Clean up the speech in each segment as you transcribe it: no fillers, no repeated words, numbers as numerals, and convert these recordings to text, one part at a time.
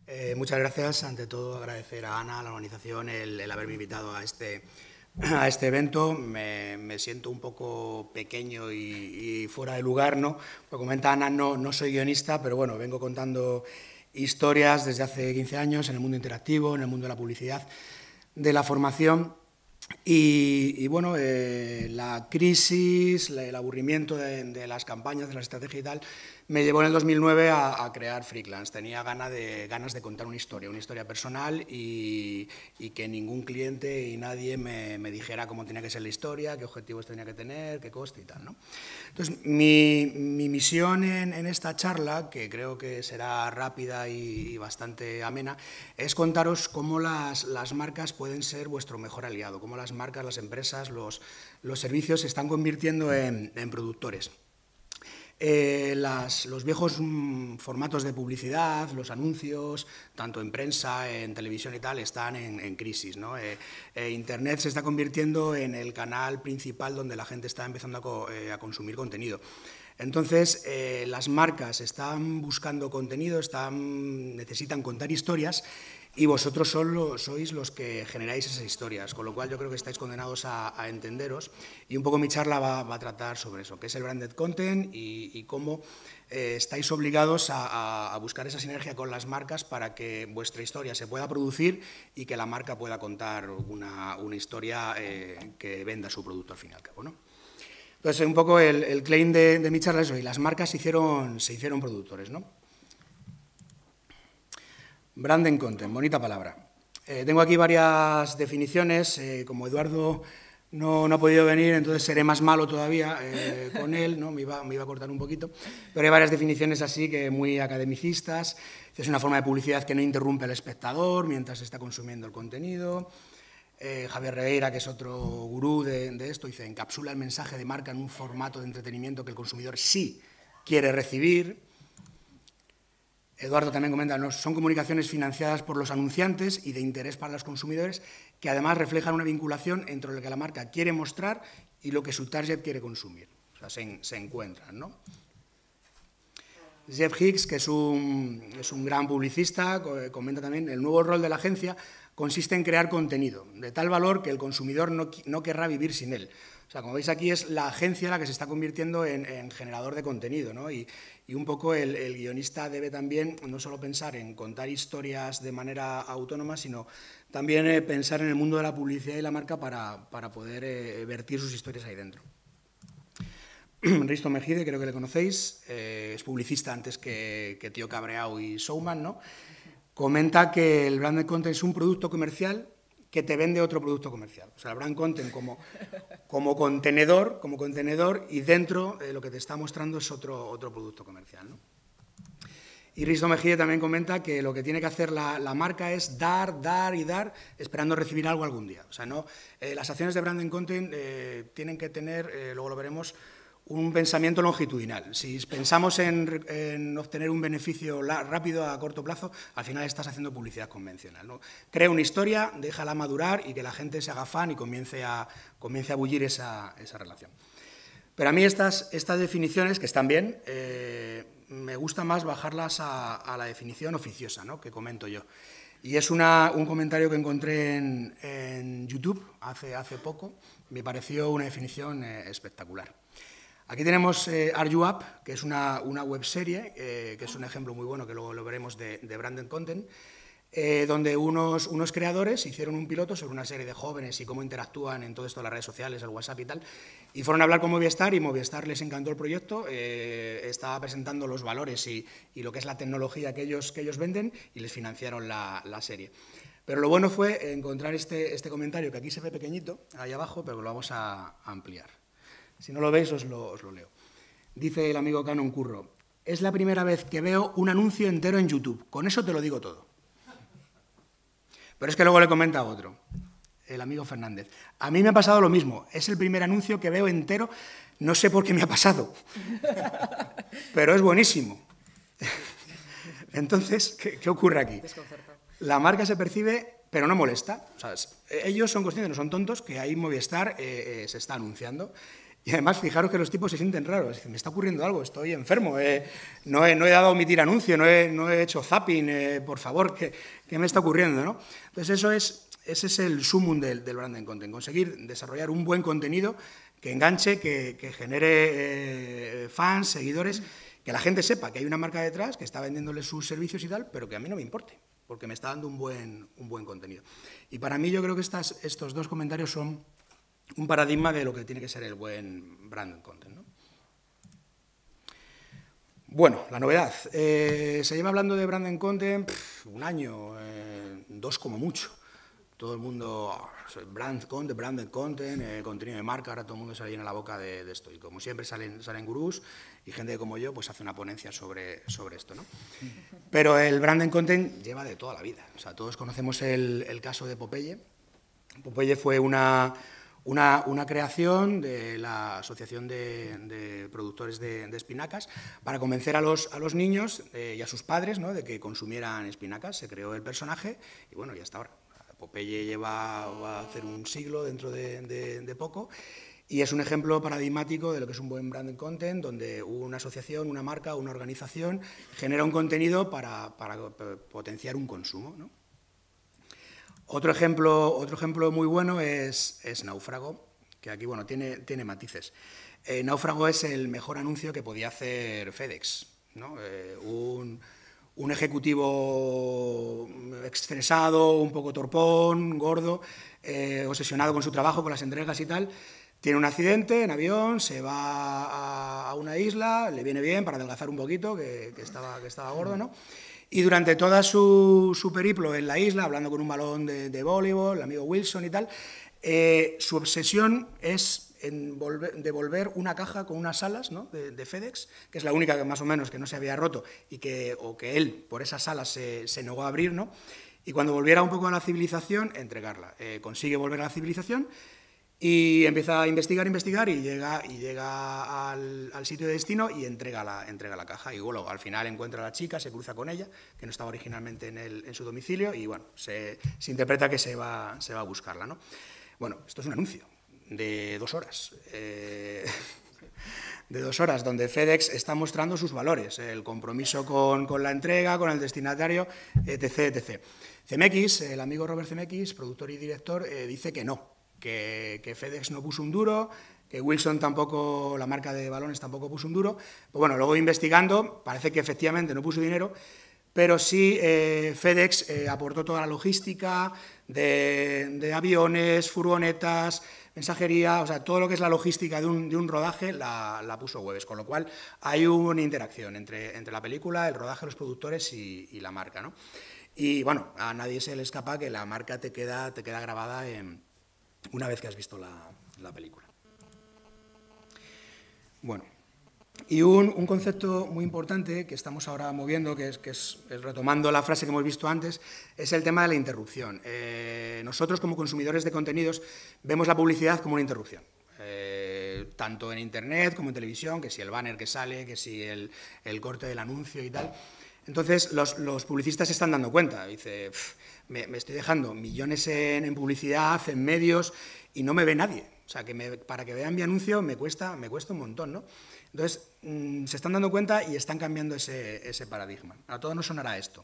Muchas gracias. Ante todo, agradecer a Ana, a la organización, el haberme invitado a este evento. Me siento un poco pequeño y fuera de lugar, ¿no? Como comenta Ana, no soy guionista, pero bueno, vengo contando historias desde hace 15 años en el mundo interactivo, en el mundo de la publicidad, de la formación. Y bueno, la crisis, el aburrimiento de las campañas, de la estrategia y tal, me llevó en el 2009 a crear Freaklands. Tenía ganas de contar una historia personal y que ningún cliente y nadie me dijera cómo tenía que ser la historia, qué objetivos tenía que tener, qué coste y tal, ¿no? Entonces, mi misión en esta charla, que creo que será rápida y bastante amena, es contaros cómo las marcas pueden ser vuestro mejor aliado, cómo las marcas, las empresas, los servicios se están convirtiendo en productores. Los viejos formatos de publicidad, los anuncios, tanto en prensa, en televisión y tal, están en crisis, ¿no? Internet se está convirtiendo en el canal principal donde la gente está empezando a consumir contenido. Entonces, las marcas están buscando contenido, necesitan contar historias, y vosotros sois los que generáis esas historias, con lo cual yo creo que estáis condenados a entenderos, y un poco mi charla va a tratar sobre eso, qué es el branded content y cómo estáis obligados a buscar esa sinergia con las marcas para que vuestra historia se pueda producir y que la marca pueda contar una historia que venda su producto al fin y al cabo, ¿no? Entonces, un poco el claim de mi charla es hoy, las marcas se hicieron productores, ¿no? Branded content, bonita palabra. Tengo aquí varias definiciones, como Eduardo no ha podido venir, entonces seré más malo todavía con él, ¿no? Me iba a cortar un poquito, pero hay varias definiciones así que muy academicistas. Es una forma de publicidad que no interrumpe al espectador mientras está consumiendo el contenido. Javier Regueira, que es otro gurú de esto, dice: encapsula el mensaje de marca en un formato de entretenimiento que el consumidor sí quiere recibir. Eduardo también comenta: ¿no? Son comunicaciones financiadas por los anunciantes y de interés para los consumidores, que además reflejan una vinculación entre lo que la marca quiere mostrar y lo que su target quiere consumir. O sea, se encuentran, ¿no? Jeff Hicks, que es un gran publicista, comenta también: el nuevo rol de la agencia consiste en crear contenido de tal valor que el consumidor no querrá vivir sin él. O sea, como veis aquí, es la agencia la que se está convirtiendo en generador de contenido, ¿no? Y un poco el guionista debe también no solo pensar en contar historias de manera autónoma, sino también pensar en el mundo de la publicidad y la marca para poder vertir sus historias ahí dentro. Risto Mejide, creo que le conocéis, es publicista antes que Tío Cabreao y Showman, ¿no? Comenta que el branded content es un producto comercial que te vende otro producto comercial. O sea, el brand content como contenedor, y dentro lo que te está mostrando es otro producto comercial, ¿no? Y Risto Mejide también comenta que lo que tiene que hacer la marca es dar y dar, esperando recibir algo algún día. O sea, las acciones de branded content tienen que tener, luego lo veremos, un pensamiento longitudinal. Si pensamos en obtener un beneficio rápido a corto plazo, al final estás haciendo publicidad convencional, ¿no? Crea una historia, déjala madurar y que la gente se haga fan y comience a bullir esa relación. Pero a mí estas definiciones, que están bien, me gusta más bajarlas a la definición oficiosa, ¿no? Que comento yo. Y es un comentario que encontré en YouTube hace poco. Me pareció una definición espectacular. Aquí tenemos Are You Up, que es una webserie, que es un ejemplo muy bueno, que luego lo veremos, de branded content, donde unos creadores hicieron un piloto sobre una serie de jóvenes y cómo interactúan en todo esto de las redes sociales, el WhatsApp y tal, y fueron a hablar con Movistar, y Movistar les encantó el proyecto, estaba presentando los valores y lo que es la tecnología que ellos venden, y les financiaron la serie. Pero lo bueno fue encontrar este comentario, que aquí se ve pequeñito, ahí abajo, pero lo vamos a ampliar. Si no lo veis, os lo leo. Dice el amigo Canon Curro: es la primera vez que veo un anuncio entero en YouTube. Con eso te lo digo todo. Pero es que luego le comenta otro, el amigo Fernández: a mí me ha pasado lo mismo. Es el primer anuncio que veo entero. No sé por qué me ha pasado, pero es buenísimo. Entonces, ¿qué ocurre aquí? La marca se percibe, pero no molesta. O sea, ellos son conscientes, no son tontos, que ahí Movistar se está anunciando. Y además, fijaros que los tipos se sienten raros. Dicen, me está ocurriendo algo, estoy enfermo, no he dado a omitir anuncio, no he hecho zapping, por favor, ¿qué me está ocurriendo, ¿no? Entonces, ese es el sumum del branded content, conseguir desarrollar un buen contenido que enganche, que genere fans, seguidores, que la gente sepa que hay una marca detrás, que está vendiéndole sus servicios y tal, pero que a mí no me importe, porque me está dando un buen contenido. Y para mí yo creo que estos dos comentarios son un paradigma de lo que tiene que ser el buen branded content, ¿no? Bueno, la novedad. Se lleva hablando de branded content un año, 2 como mucho. Todo el mundo, branded content, contenido de marca, ahora todo el mundo se le llena la boca de esto. Y como siempre salen gurús y gente como yo pues hace una ponencia sobre esto, ¿no? Pero el branded content lleva de toda la vida. O sea, todos conocemos el caso de Popeye. Popeye fue una creación de la Asociación de Productores de Espinacas para convencer a los niños y a sus padres, ¿no?, de que consumieran espinacas. Se creó el personaje y bueno, y hasta ahora. Popeye va a hacer un siglo dentro de poco y es un ejemplo paradigmático de lo que es un buen branded content, donde una asociación, una marca, una organización genera un contenido para potenciar un consumo, ¿no? Otro ejemplo muy bueno es Náufrago, que aquí bueno, tiene matices. Náufrago es el mejor anuncio que podía hacer FedEx, ¿no? Un ejecutivo estresado, un poco torpón, gordo, obsesionado con su trabajo, con las entregas y tal, tiene un accidente en avión, se va a una isla, le viene bien para adelgazar un poquito, que estaba gordo, ¿no? Y durante toda su periplo en la isla, hablando con un balón de voleibol, el amigo Wilson y tal, su obsesión es devolver una caja con unas alas, ¿no?, de FedEx, que es la única que más o menos que no se había roto y que él por esas alas se negó a abrir, ¿no? Y cuando volviera un poco a la civilización, entregarla. Consigue volver a la civilización y empieza a investigar y llega al sitio de destino y entrega la caja. Y bueno, al final encuentra a la chica, se cruza con ella, que no estaba originalmente en su domicilio, y bueno, se interpreta que se va a buscarla, ¿no? Bueno, esto es un anuncio de 2 horas. De 2 horas, donde FedEx está mostrando sus valores, el compromiso con la entrega, con el destinatario, etc. CMX, el amigo Robert Zemeckis, productor y director, dice que no, que FedEx no puso un duro, que Wilson tampoco, la marca de balones tampoco puso un duro. Pues bueno, luego investigando, parece que efectivamente no puso dinero, pero sí FedEx aportó toda la logística de aviones, furgonetas, mensajería, o sea, todo lo que es la logística de un rodaje la puso Webes, con lo cual hay una interacción entre la película, el rodaje, los productores y la marca, ¿no? Y bueno, a nadie se le escapa que la marca te queda grabada una vez que has visto la película. Bueno, y un concepto muy importante que estamos ahora moviendo, que es retomando la frase que hemos visto antes, es el tema de la interrupción. Nosotros, como consumidores de contenidos, vemos la publicidad como una interrupción. Tanto en Internet como en televisión, que si el banner que sale, que si el corte del anuncio y tal. Entonces, los publicistas se están dando cuenta. Dice, me estoy dejando millones en publicidad, en medios, y no me ve nadie. O sea, que para que vean mi anuncio me cuesta un montón, ¿no? Entonces, se están dando cuenta y están cambiando ese paradigma. A todos nos sonará esto.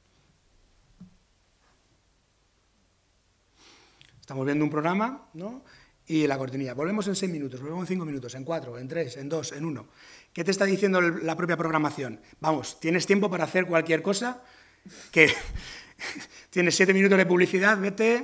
Estamos viendo un programa, ¿no? Y la cortinilla. Volvemos en 6 minutos, volvemos en 5 minutos, en 4, en 3, en 2, en 1. ¿Qué te está diciendo la propia programación? Vamos, tienes tiempo para hacer cualquier cosa, que tienes 7 minutos de publicidad, vete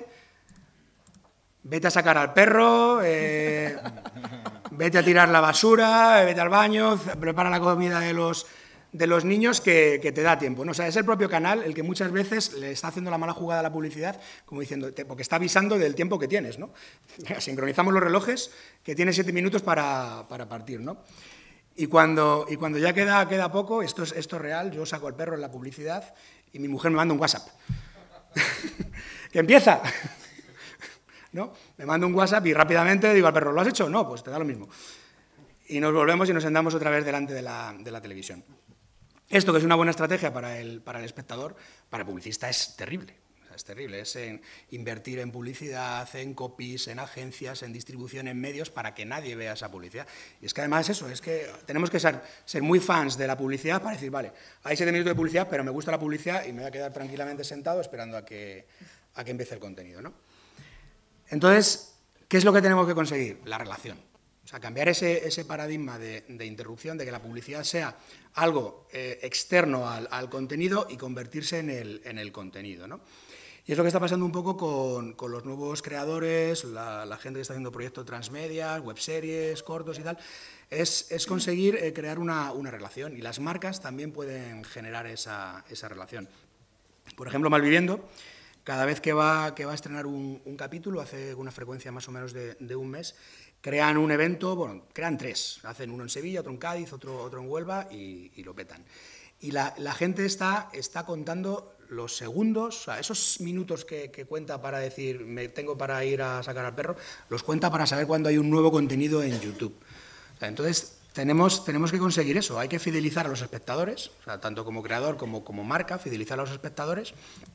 a sacar al perro, vete a tirar la basura, vete al baño, prepara la comida de los niños, que te da tiempo, ¿no? O sea, es el propio canal el que muchas veces le está haciendo la mala jugada a la publicidad, como diciendo, porque está avisando del tiempo que tienes, ¿no? Sincronizamos los relojes, que tienes 7 minutos para partir, ¿no? Y cuando ya queda poco, esto es real, yo saco al perro en la publicidad y mi mujer me manda un WhatsApp. ¡Que empieza! ¿No? Me manda un WhatsApp y rápidamente digo al perro, ¿lo has hecho? No, pues te da lo mismo. Y nos volvemos y nos sentamos otra vez delante de la televisión. Esto, que es una buena estrategia para el espectador, para el publicista es terrible. es terrible, es en invertir en publicidad, en copies, en agencias, en distribución, en medios, para que nadie vea esa publicidad. Y es que además eso, es que tenemos que ser muy fans de la publicidad para decir, vale, hay 7 minutos de publicidad, pero me gusta la publicidad y me voy a quedar tranquilamente sentado esperando a que empiece el contenido, ¿no? Entonces, ¿qué es lo que tenemos que conseguir? La relación. O sea, cambiar ese paradigma de interrupción, de que la publicidad sea algo externo al contenido y convertirse en el contenido, ¿no? Y es lo que está pasando un poco con los nuevos creadores, la gente que está haciendo proyectos transmedia, webseries, cortos y tal, es conseguir crear una relación, y las marcas también pueden generar esa relación. Por ejemplo, Malviviendo, cada vez que va a estrenar un capítulo, hace una frecuencia más o menos de un mes, crean un evento, bueno, crean 3, hacen uno en Sevilla, otro en Cádiz, otro en Huelva y lo petan. Y la gente está contando los segundos, o sea, esos minutos que cuenta para decir, me tengo para ir a sacar al perro, los cuenta para saber cuándo hay un nuevo contenido en YouTube. O sea, entonces, tenemos que conseguir eso, hay que fidelizar a los espectadores, o sea, tanto como creador como marca, fidelizar a los espectadores,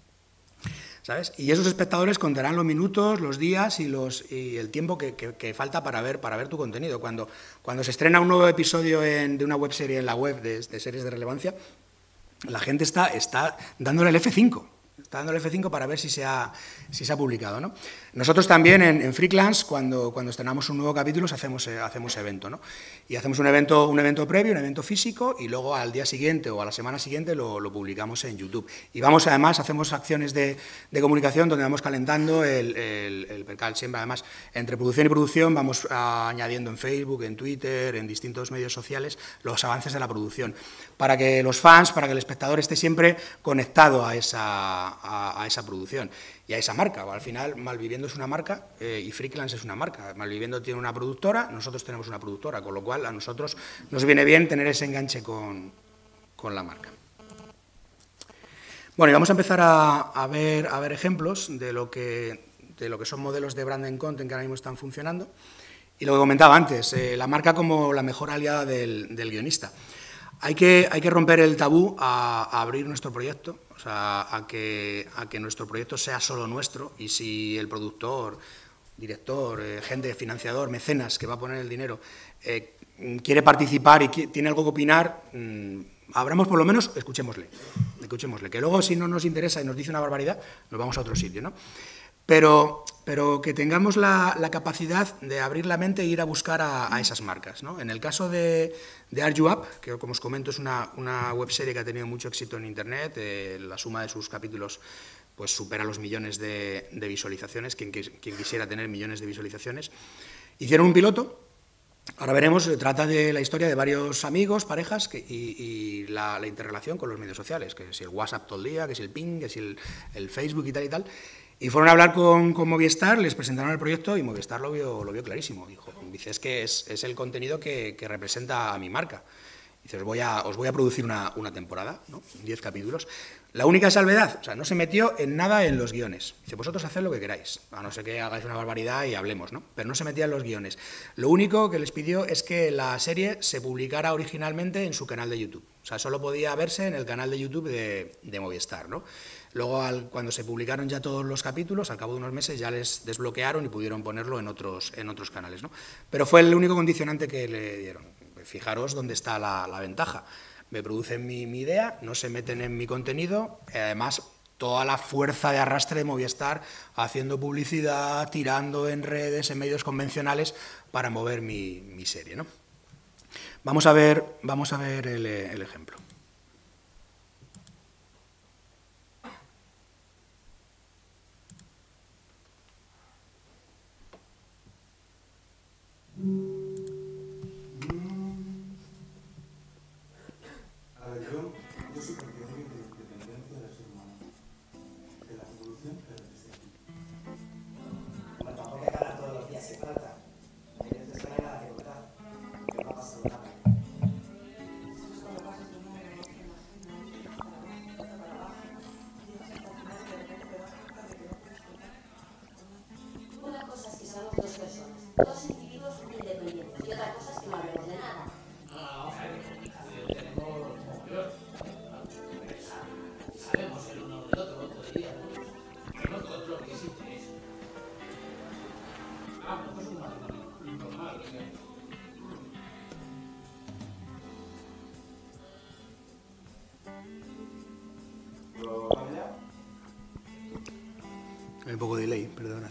¿sabes? Y esos espectadores contarán los minutos, los días y el tiempo que falta para ver tu contenido. Cuando se estrena un nuevo episodio de una webserie en la web de series de relevancia, la gente está dándole el F5. Está dándole F5 para ver si se ha publicado, ¿no? Nosotros también en Freeklance, cuando estrenamos un nuevo capítulo, hacemos evento, ¿no? Y hacemos un evento previo, un evento físico, y luego al día siguiente o a la semana siguiente lo publicamos en YouTube. Y además, hacemos acciones de comunicación donde vamos calentando el percal. Siempre, además, entre producción y producción vamos añadiendo en Facebook, en Twitter, en distintos medios sociales, los avances de la producción, para que los fans, para que el espectador esté siempre conectado a esa producción y a esa marca. Al final, Malviviendo es una marca y Freeklance es una marca. Malviviendo tiene una productora, nosotros tenemos una productora, con lo cual a nosotros nos viene bien tener ese enganche con la marca. Bueno, y vamos a empezar a ver ejemplos de lo que son modelos de branding content que ahora mismo están funcionando. Y lo que comentaba antes, la marca como la mejor aliada del guionista. Hay que romper el tabú a abrir nuestro proyecto, o sea, a que nuestro proyecto sea solo nuestro, y si el productor, director, gente, financiador, mecenas que va a poner el dinero quiere participar y tiene algo que opinar, abramos por lo menos, escuchémosle, que luego si no nos interesa y nos dice una barbaridad, nos vamos a otro sitio, ¿no? Pero que tengamos la capacidad de abrir la mente e ir a buscar a esas marcas, ¿no? En el caso de Are You Up, que como os comento es una webserie que ha tenido mucho éxito en Internet, la suma de sus capítulos pues supera los millones de visualizaciones, quien quisiera tener millones de visualizaciones. Hicieron un piloto, ahora veremos, se trata de la historia de varios amigos, parejas y la interrelación con los medios sociales, que si el WhatsApp todo el día, que si el Ping, que si el Facebook y tal. Y fueron a hablar con Movistar, les presentaron el proyecto y Movistar lo vio clarísimo. Dice, es que es el contenido que representa a mi marca. Dice, os voy a producir una temporada, ¿no? 10 capítulos. La única salvedad, o sea, no se metió en nada en los guiones. Dice, vosotros haced lo que queráis, a no ser que hagáis una barbaridad y hablemos, ¿no? Pero no se metía en los guiones. Lo único que les pidió es que la serie se publicara originalmente en su canal de YouTube. O sea, solo podía verse en el canal de YouTube de Movistar, ¿no? Luego, cuando se publicaron ya todos los capítulos, al cabo de unos meses ya les desbloquearon y pudieron ponerlo en otros canales, ¿no? Pero fue el único condicionante que le dieron. Fijaros dónde está la ventaja. Me producen mi idea, no se meten en mi contenido, además toda la fuerza de arrastre de Movistar haciendo publicidad, tirando en redes, en medios convencionales para mover mi serie, ¿no? Vamos a ver el ejemplo. Yo soy partidario de la independencia del ser humano, de la evolución que representa. Bueno, tampoco hay que ganar todos los días sin falta. Hay veces que hay nada que contar, que no ha pasado nada. Una cosa es que seamos dos personas, dos individuos independientes, y otra cosa es que no hablemos de nada. Sabemos el uno del otro día. Hay un poco de delay, perdona.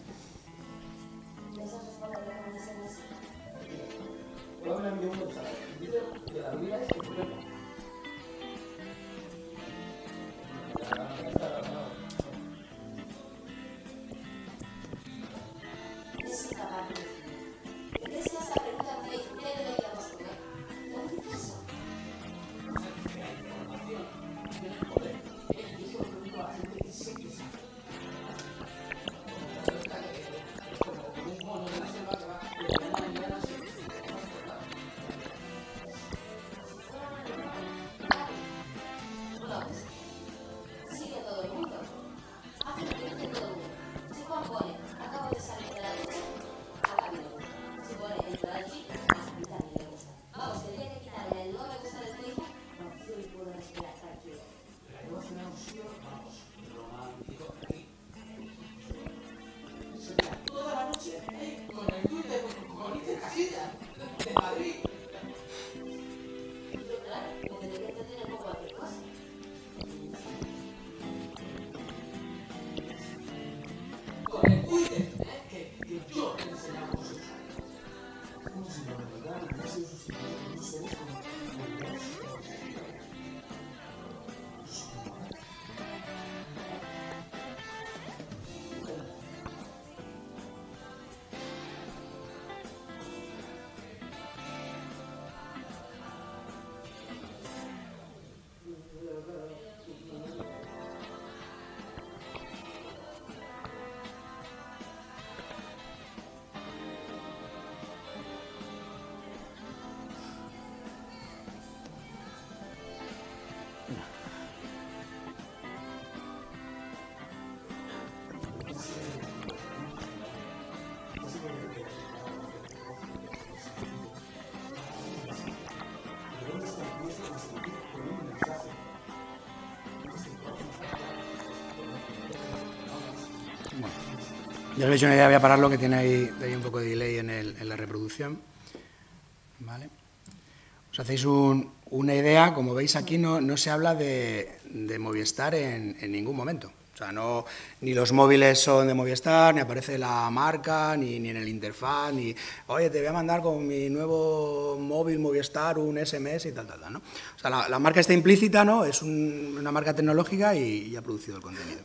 Ya os he hecho una idea, voy a pararlo, que tiene ahí un poco de delay en la reproducción. ¿Vale? Os hacéis una idea, como veis aquí no se habla de Movistar en ningún momento. O sea, ni los móviles son de Movistar, ni aparece la marca, ni en el interfaz, ni, oye, te voy a mandar con mi nuevo móvil Movistar un SMS y tal, ¿no? O sea, la marca está implícita, ¿no? Es una marca tecnológica y ha producido el contenido.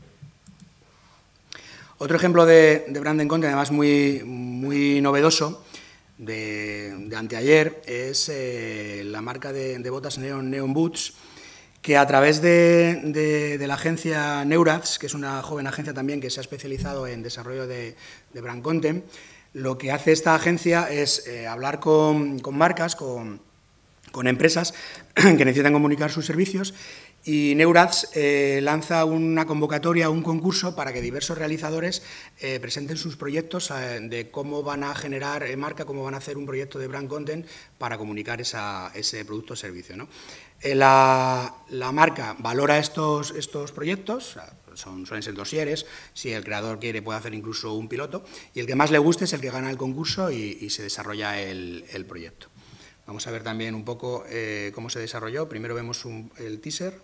Otro ejemplo de branding content, además muy novedoso, de anteayer, es la marca de botas Neon Boots, que a través de la agencia Neurads, que es una joven agencia también que se ha especializado en desarrollo de brand content, lo que hace esta agencia es hablar con marcas, con empresas que necesitan comunicar sus servicios, y Neurads lanza una convocatoria, un concurso para que diversos realizadores presenten sus proyectos de cómo van a generar marca, cómo van a hacer un proyecto de brand content para comunicar ese producto o servicio, ¿no? La marca valora estos proyectos, suelen ser dosieres, si el creador quiere puede hacer incluso un piloto, y el que más le guste es el que gana el concurso y se desarrolla el proyecto. Vamos a ver también un poco cómo se desarrolló. Primero vemos el teaser.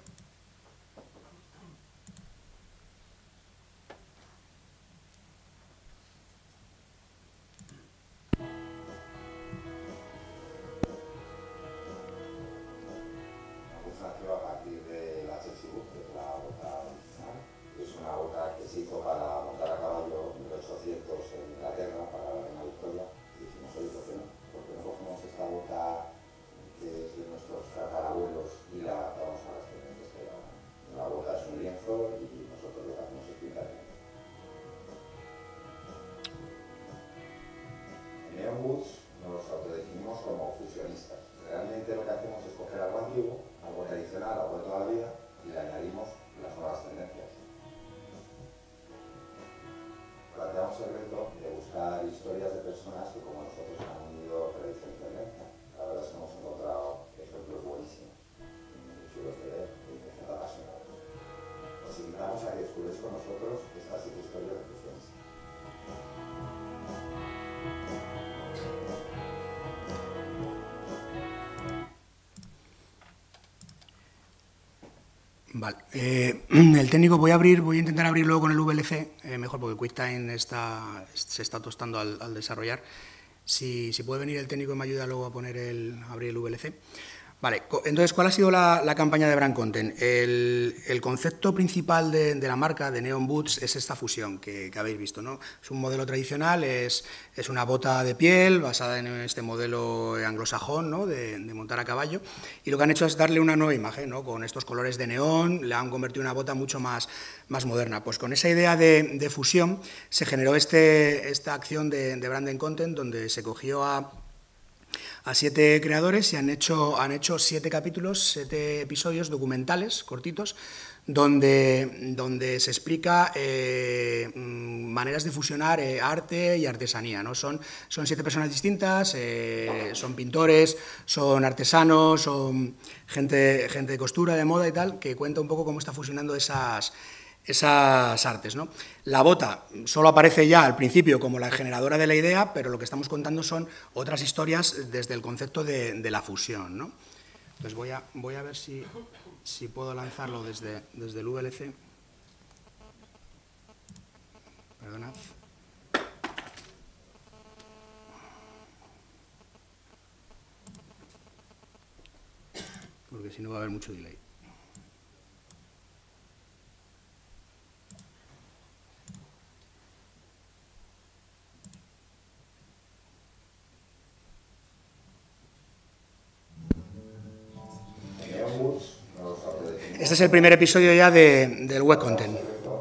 Nos autodefinimos como fusionistas. Realmente lo que hacemos es coger algo antiguo, algo tradicional, algo de toda la vida, y le añadimos las nuevas tendencias. Planteamos el reto de buscar historias de personas que, como nosotros, han unido tradición y tendencia. La verdad es que hemos encontrado ejemplos buenísimos, muy chulos de ver y de gente apasionados. Os invitamos a que descubráis con nosotros estas 7 historias de fusionistas. Vale. El técnico voy a intentar abrir luego con el VLC, mejor porque QuickTime se está tostando al desarrollar. Si puede venir el técnico y me ayuda luego a abrir el VLC. Vale, entonces, ¿cuál ha sido la campaña de Brand Content? El concepto principal de la marca, de Neon Boots, es esta fusión que habéis visto, ¿no? Es un modelo tradicional, es una bota de piel basada en este modelo anglosajón, ¿no? de montar a caballo, y lo que han hecho es darle una nueva imagen, ¿no? Con estos colores de neón, le han convertido en una bota mucho más moderna. Pues con esa idea de fusión se generó esta acción de Brand Content, donde se cogió a 7 creadores y han hecho 7 capítulos, 7 episodios documentales, cortitos, donde se explica maneras de fusionar arte y artesanía, ¿no? Son 7 personas distintas, son pintores, son artesanos, son gente de costura, de moda y tal, que cuenta un poco cómo está fusionando esas artes, ¿no? La bota solo aparece ya al principio como la generadora de la idea, pero lo que estamos contando son otras historias desde el concepto de la fusión, ¿no? Entonces voy a ver si puedo lanzarlo desde el VLC. Perdonad. Porque si no va a haber mucho delay. Este es el primer episodio ya del web content.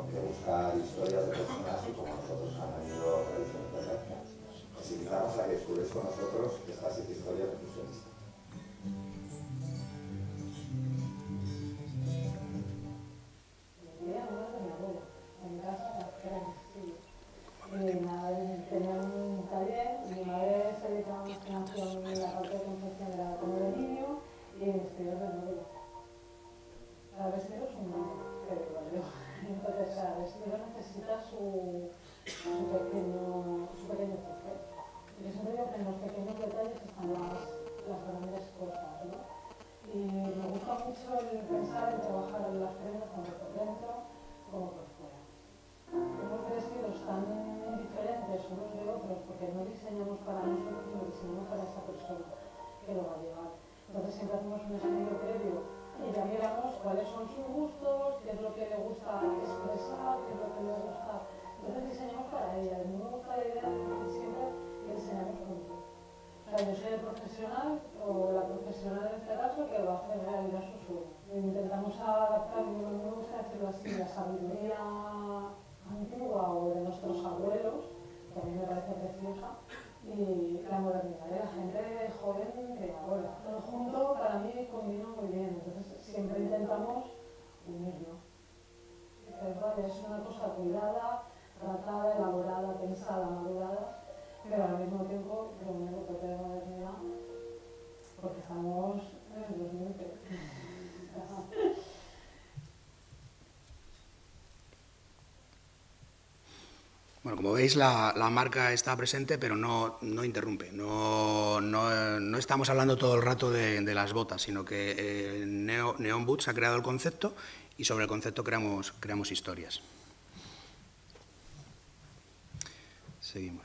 Bueno, como veis, la marca está presente, pero no interrumpe. No estamos hablando todo el rato de las botas, sino que Neon Boots ha creado el concepto y sobre el concepto creamos historias. Seguimos.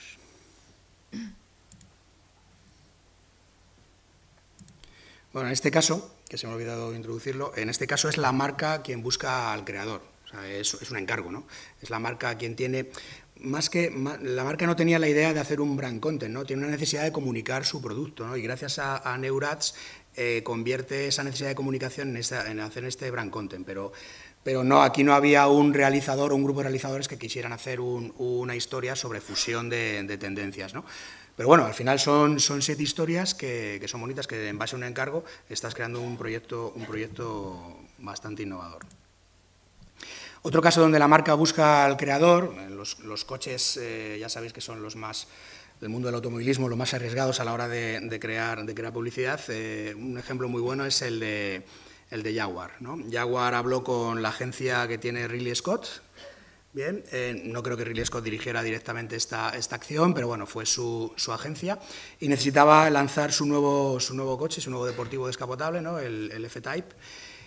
Bueno, en este caso, que se me ha olvidado introducirlo, en este caso es la marca quien busca al creador. O sea, es un encargo, ¿no? Es la marca quien tiene... la marca no tenía la idea de hacer un brand content, ¿no? Tiene una necesidad de comunicar su producto, ¿no? Y gracias a Neurads convierte esa necesidad de comunicación en hacer este brand content. Pero no, aquí no había un realizador o un grupo de realizadores que quisieran hacer una historia sobre fusión de tendencias, ¿no? Pero bueno, al final son 7 historias que son bonitas, que en base a un encargo estás creando un proyecto bastante innovador. Otro caso donde la marca busca al creador, los coches ya sabéis que son los más, del mundo del automovilismo, los más arriesgados a la hora de crear publicidad. Un ejemplo muy bueno es el de Jaguar, ¿no? Jaguar habló con la agencia que tiene Ridley Scott. Bien, no creo que Ridley Scott dirigiera directamente esta acción, pero bueno, fue su agencia y necesitaba lanzar su nuevo coche, su nuevo deportivo descapotable, ¿no? El F-Type.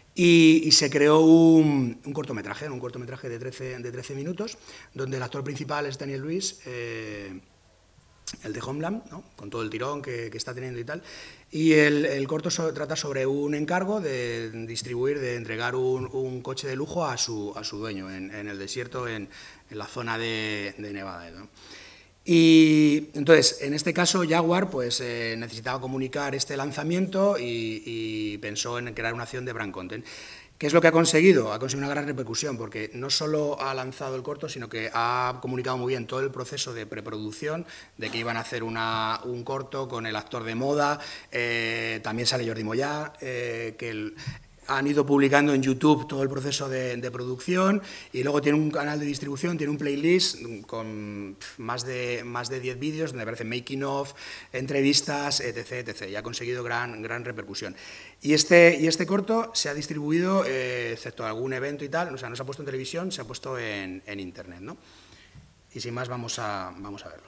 y se creó un cortometraje de 13 minutos, donde el actor principal es Daniel Lewis, el de Homeland, ¿no? Con todo el tirón que está teniendo y tal. Y el corto trata sobre un encargo de distribuir, de entregar un coche de lujo a su dueño en el desierto, en la zona de Nevada, ¿no? Y entonces, en este caso, Jaguar pues, necesitaba comunicar este lanzamiento y pensó en crear una acción de brand content. ¿Qué es lo que ha conseguido? Ha conseguido una gran repercusión, porque no solo ha lanzado el corto, sino que ha comunicado muy bien todo el proceso de preproducción, de que iban a hacer un corto con el actor de moda, también sale Jordi Moyà, han ido publicando en YouTube todo el proceso de producción, y luego tiene un canal de distribución, tiene un playlist con más de 10 vídeos donde aparecen making of, entrevistas, etc. Y ha conseguido gran repercusión. Y este corto se ha distribuido, excepto algún evento y tal, o sea, no se ha puesto en televisión, se ha puesto en internet, ¿no? Y sin más vamos a verlo.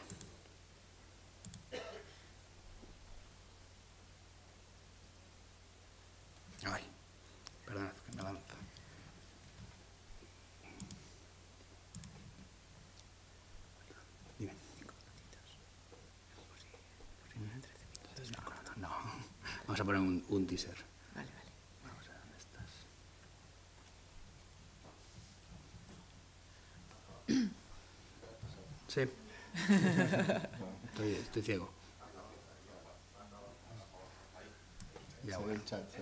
Ay, perdón, que me lanza. Dime. No. Vamos a poner un teaser. Vale. Vamos a ver dónde estás. Sí. Estoy ciego. Ya, Se ve el chat,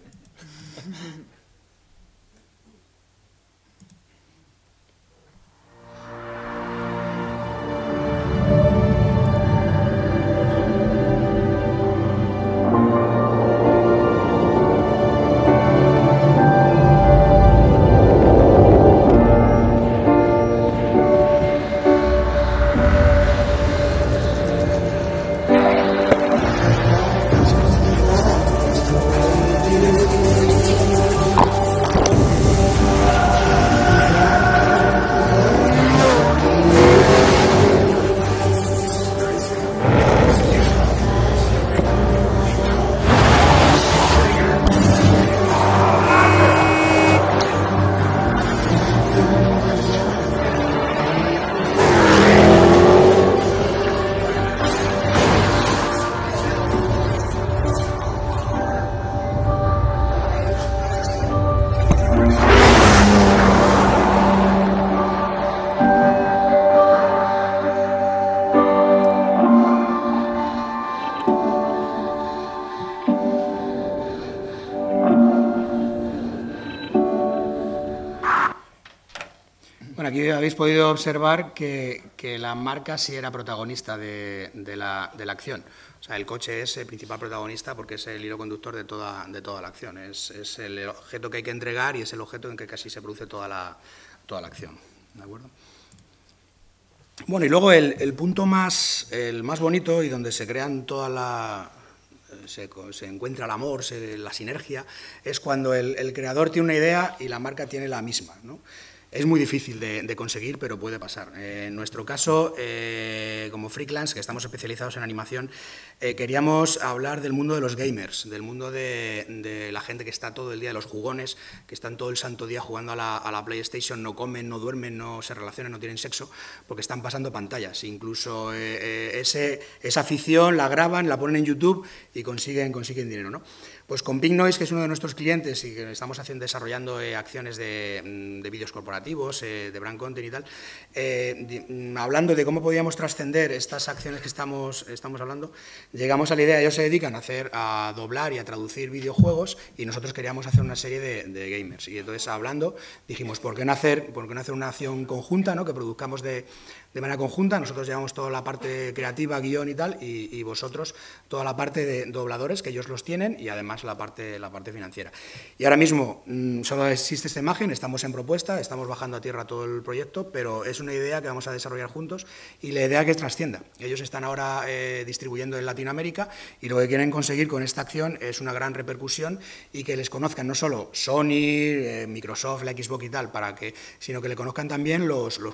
Bueno, aquí habéis podido observar que la marca sí era protagonista de la acción. O sea, el coche es el principal protagonista porque es el hilo conductor de toda la acción. Es el objeto que hay que entregar y es el objeto en que casi se produce toda la acción. ¿De acuerdo? Bueno, y luego el punto el más bonito y donde se crean se encuentra el amor, la sinergia, es cuando el creador tiene una idea y la marca tiene la misma, ¿no? Es muy difícil de conseguir, pero puede pasar. En nuestro caso, como Freaklance, que estamos especializados en animación, queríamos hablar del mundo de los gamers, del mundo de la gente que está todo el día, de los jugones, que están todo el santo día jugando a la PlayStation, no comen, no duermen, no se relacionan, no tienen sexo, porque están pasando pantallas. Incluso esa afición la graban, la ponen en YouTube y consiguen dinero, ¿no? Pues con Big Noise, que es uno de nuestros clientes y que estamos desarrollando acciones de vídeos corporativos, de brand content y tal, hablando de cómo podíamos trascender estas acciones que estamos hablando, llegamos a la idea, ellos se dedican a doblar y a traducir videojuegos y nosotros queríamos hacer una serie de gamers. Y entonces, hablando, dijimos, ¿por qué no hacer una acción conjunta, ¿no? Que produzcamos de manera conjunta? Nosotros llevamos toda la parte creativa, guión y tal, y vosotros toda la parte de dobladores, que ellos los tienen, y además la parte financiera. Y ahora mismo solo existe esta imagen, estamos en propuesta, estamos bajando a tierra todo el proyecto, pero es una idea que vamos a desarrollar juntos y la idea que trascienda. Ellos están ahora distribuyendo en Latinoamérica y lo que quieren conseguir con esta acción es una gran repercusión y que les conozcan no solo Sony, Microsoft, la Xbox y tal, sino que le conozcan también los jugones, ¿no? Y trascender su marca. Y luego,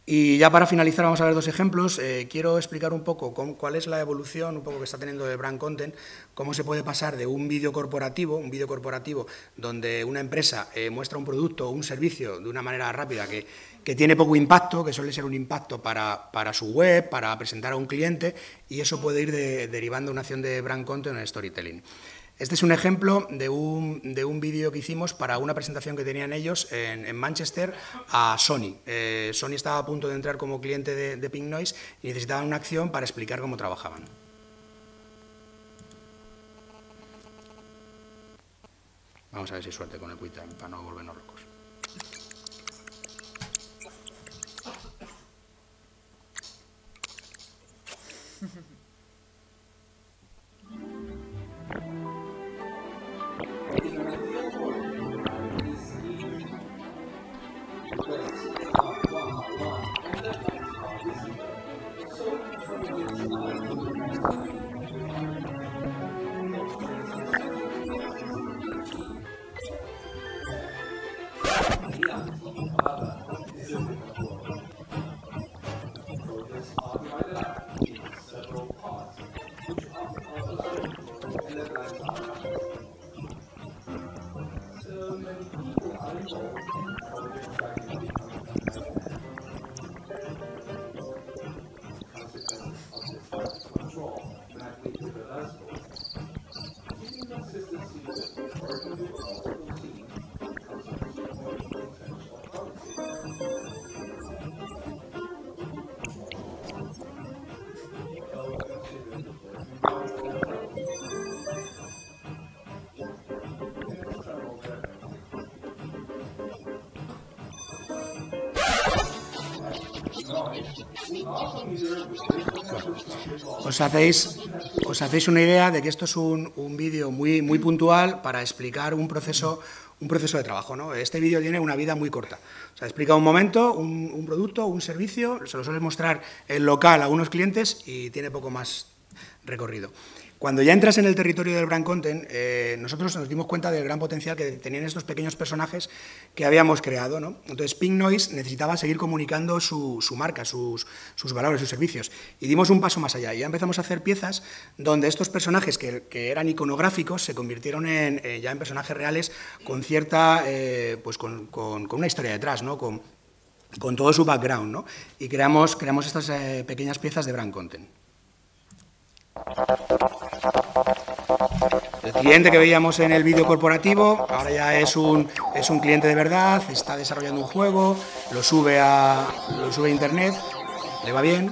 Y ya para finalizar vamos a ver dos ejemplos. Quiero explicar un poco cuál es la evolución un poco que está teniendo el brand content, cómo se puede pasar de un vídeo corporativo donde una empresa muestra un producto o un servicio de una manera rápida que tiene poco impacto, que suele ser un impacto para su web, para presentar a un cliente, y eso puede ir derivando una acción de brand content en storytelling. Este es un ejemplo de un vídeo que hicimos para una presentación que tenían ellos en Manchester a Sony. Sony estaba a punto de entrar como cliente de Pink Noise y necesitaban una acción para explicar cómo trabajaban. Vamos a ver si hay suerte con el QuickTime para no volvernos locos. Os hacéis una idea de que esto es un vídeo muy puntual para explicar un proceso de trabajo, ¿no? Este vídeo tiene una vida muy corta. O sea, explica un momento, un producto, un servicio, se lo suele mostrar en local a unos clientes y tiene poco más recorrido. Cuando ya entras en el territorio del brand content, nosotros nos dimos cuenta del gran potencial que tenían estos pequeños personajes que habíamos creado, ¿no? Entonces, Pink Noise necesitaba seguir comunicando su marca, sus valores, sus servicios. Y dimos un paso más allá. Y ya empezamos a hacer piezas donde estos personajes que eran iconográficos se convirtieron ya en personajes reales con cierta, pues con una historia detrás, ¿no? Con todo su background, ¿no? Y creamos estas pequeñas piezas de brand content. El cliente que veíamos en el vídeo corporativo ahora ya es un cliente de verdad, está desarrollando un juego, lo sube a internet, le va bien.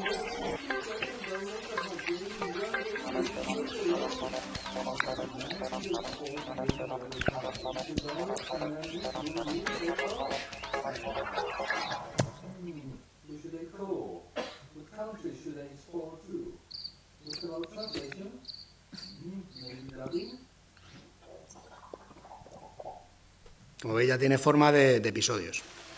Como veis, ya tiene forma de episodios.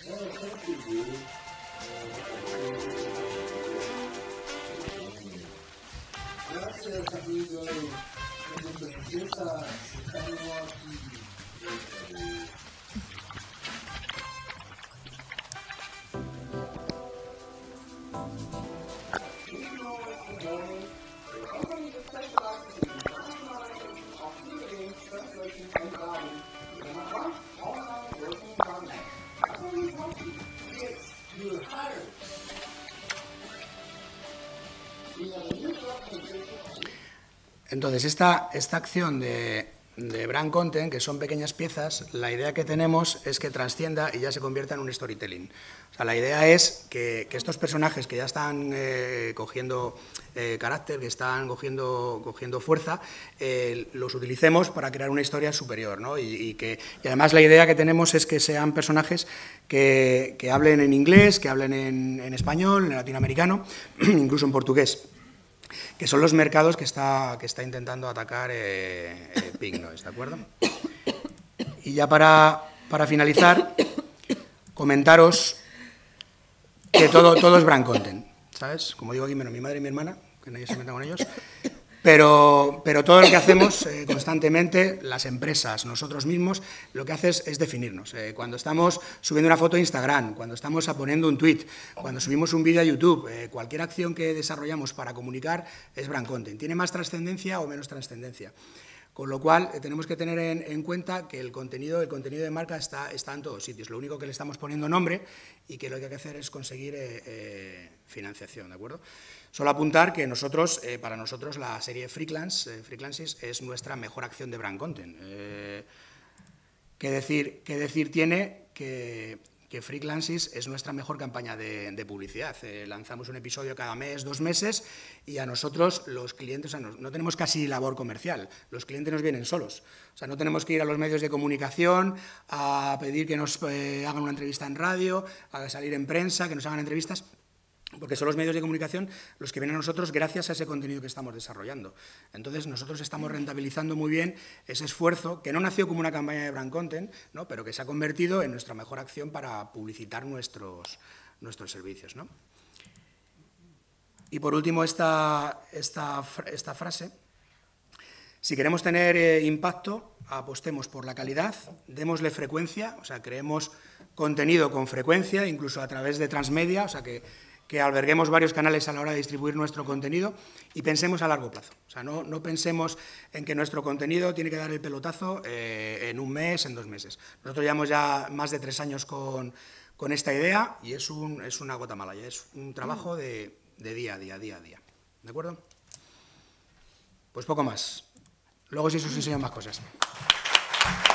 Entonces, esta acción de brand content, que son pequeñas piezas, la idea que tenemos es que trascienda y ya se convierta en un storytelling. O sea, la idea es que estos personajes que ya están cogiendo carácter, que están cogiendo fuerza, los utilicemos para crear una historia superior, ¿no? Y además la idea que tenemos es que sean personajes que hablen en inglés, que hablen en español, en latinoamericano, incluso en portugués, que son los mercados que está intentando atacar Pink Noise, ¿de acuerdo? Y ya para finalizar, comentaros que todo es brand content, ¿sabes? Como digo aquí, menos mi madre y mi hermana, que nadie se meta con ellos, Pero todo lo que hacemos constantemente, las empresas, nosotros mismos, lo que hace es definirnos. Cuando estamos subiendo una foto a Instagram, cuando estamos poniendo un tweet, cuando subimos un vídeo a YouTube, cualquier acción que desarrollamos para comunicar es brand content. Tiene más trascendencia o menos trascendencia. Con lo cual, tenemos que tener en cuenta que el contenido de marca está en todos sitios. Lo único que le estamos poniendo nombre y que lo que hay que hacer es conseguir financiación, ¿de acuerdo? Solo apuntar que para nosotros la serie Freaklances es nuestra mejor acción de brand content. ¿Qué decir tiene que Freaklances es nuestra mejor campaña de publicidad? Lanzamos un episodio cada mes, 2 meses, y a nosotros los clientes, no tenemos casi labor comercial, los clientes nos vienen solos. O sea, no tenemos que ir a los medios de comunicación a pedir que nos hagan una entrevista en radio, a salir en prensa, que nos hagan entrevistas, porque son los medios de comunicación los que vienen a nosotros gracias a ese contenido que estamos desarrollando. Entonces, nosotros estamos rentabilizando muy bien ese esfuerzo, que no nació como una campaña de brand content, ¿no?, pero que se ha convertido en nuestra mejor acción para publicitar nuestros servicios, ¿no? Y por último, esta frase: si queremos tener impacto, apostemos por la calidad, démosle frecuencia, o sea, creemos contenido con frecuencia, incluso a través de transmedia, o sea, que alberguemos varios canales a la hora de distribuir nuestro contenido, y pensemos a largo plazo. O sea, no pensemos en que nuestro contenido tiene que dar el pelotazo en un mes, en 2 meses. Nosotros llevamos ya más de 3 años con esta idea y es una gota mala, ya es un trabajo de día a día. ¿De acuerdo? Pues poco más. Luego sí os enseño más cosas.